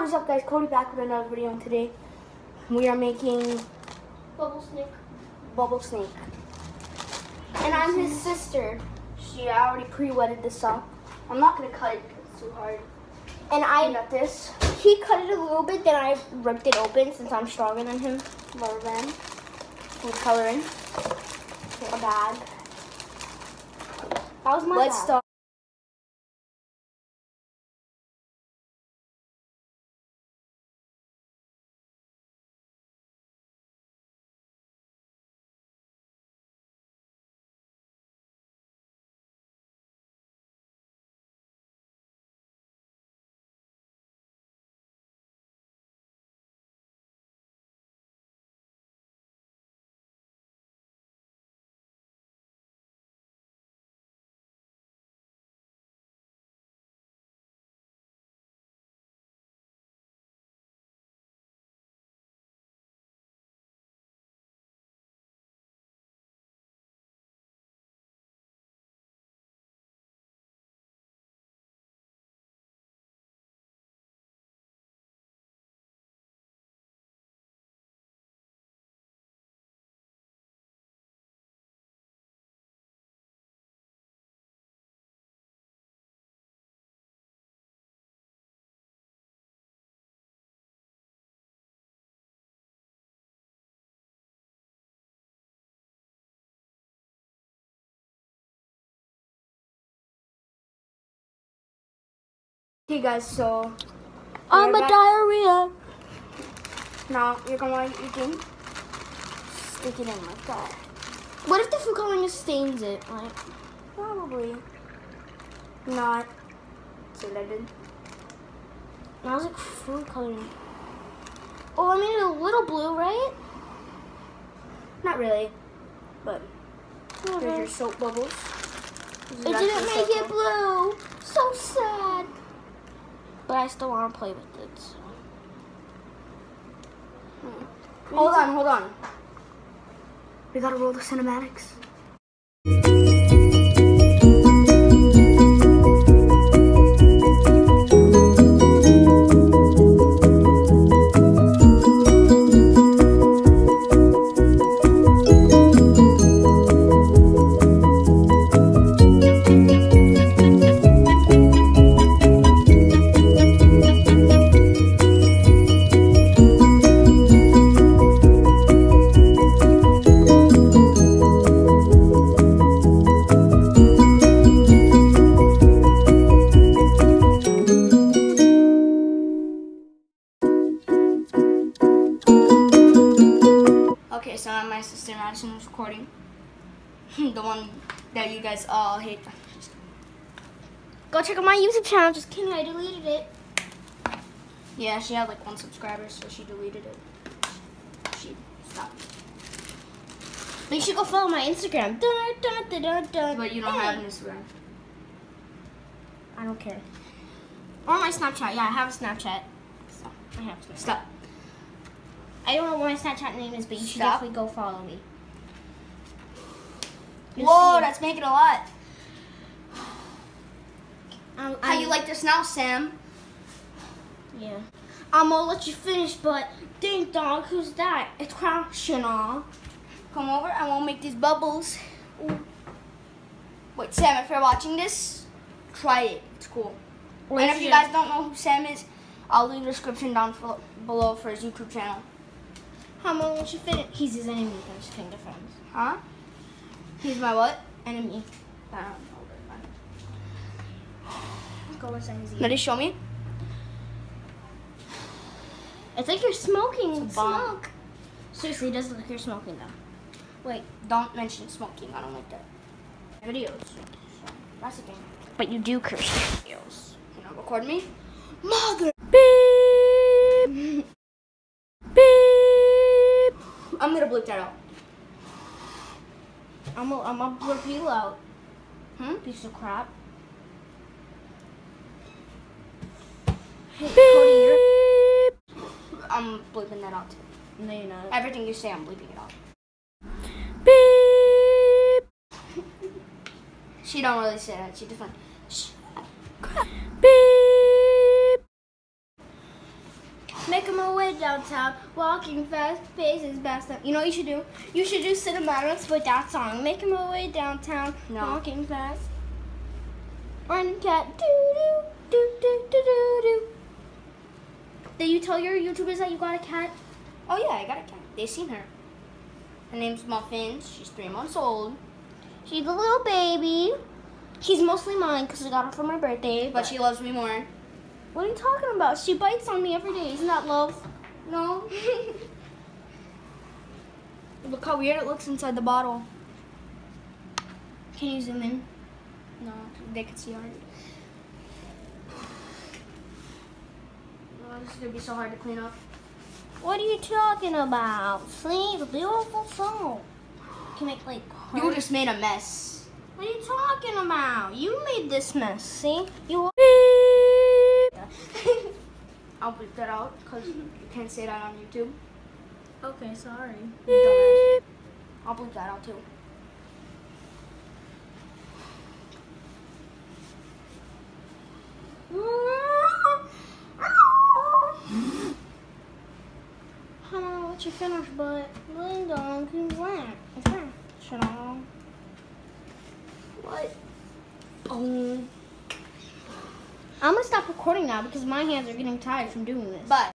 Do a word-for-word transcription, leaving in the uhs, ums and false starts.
What is up, guys? Cody back with another video, and today we are making Bubble Snake. Bubble Snake. And I'm his sister. She already pre-wetted this up. I'm not gonna cut it because it's too hard. And I got this. He cut it a little bit, then I ripped it open since I'm stronger than him. Rubber band with coloring. A bag. That was my Let's bag. start. Okay, guys, so I'm a back. diarrhea. Now you're gonna you can stick it in like that. What if the food coloring just stains it? Like, Probably not. See what I did? I was like food coloring. Oh, I made it a little blue, right? Not really, but Okay. here's your soap bubbles. This is It actually didn't soap make it bubbles. blue. So sad. But I still want to play with it. So. Hmm. Hold on, hold on. We gotta roll the cinematics. Okay, so I'm my sister Madison was recording. The one that you guys all hate. Go check out my YouTube channel. Just kidding, I deleted it. Yeah, she had like one subscriber, so she deleted it. She stopped. But you should go follow my Instagram. Dun, dun, dun, dun, dun. But you don't have an Instagram. I don't care. Or my Snapchat. Yeah, I have a Snapchat. So I have Snapchat. Stop. I don't know what my Snapchat name is, but you should Stop. definitely go follow me. You'll Whoa, see. that's making a lot. Um, How I'm- you like this now, Sam? Yeah. I'm gonna let you finish, but ding dong, who's that? It's Crashina. Come over and we'll make these bubbles. Ooh. Wait, Sam, if you're watching this, try it. It's cool. And if you guys don't know who Sam is, I'll leave the description down for, below for his YouTube channel. I'm gonna let you finish. He's his enemy. I'm just kidding, they're friends. Huh? He's my what? Enemy. I don't know. Go inside his ear. Ready? Show me. It's like you're smoking It's a bomb. smoke. Seriously, it does look like you're smoking though. Wait, Don't mention smoking. I don't like that. Videos. So, that's the thing. but you do curse videos. You know, record me. Mother. Beep. Beep. I'm gonna bleep that out. I'm gonna I'm gonna blurp you out. Hmm? Piece of crap. Hey, Cody, you're... I'm bleeping that out too. No, you're not. Everything you say, I'm bleeping it out. Beep. She don't really say that. She just went, shh. Beep. Making my way downtown, walking fast, faces past them. You know what you should do? You should do cinematics with that song. Making my way downtown, No. walking fast. Run cat, doo doo doo doo doo doo doo. Did you tell your YouTubers that you got a cat? Oh yeah, I got a cat. They've seen her. Her name's Muffins. She's three months old. She's a little baby. She's mostly mine because I got her for my birthday. But she loves me more. What are you talking about? She bites on me every day. Isn't that love? No. Look how weird it looks inside the bottle. Can you zoom in? No, they can see already. Oh, this is gonna be so hard to clean up. What are you talking about? See, the beautiful soul. Can make like. You heart- just made a mess. What are you talking about? You made this mess. See, you. I'll bleep that out because you can't say that on YouTube. Okay, sorry. Dumbass. I'll bleep that out too. I don't know what you finished, but Ding Dong, who's that? What's that? Shut up. What? Oh. I'm gonna stop recording now because my hands are getting tired from doing this. Bye.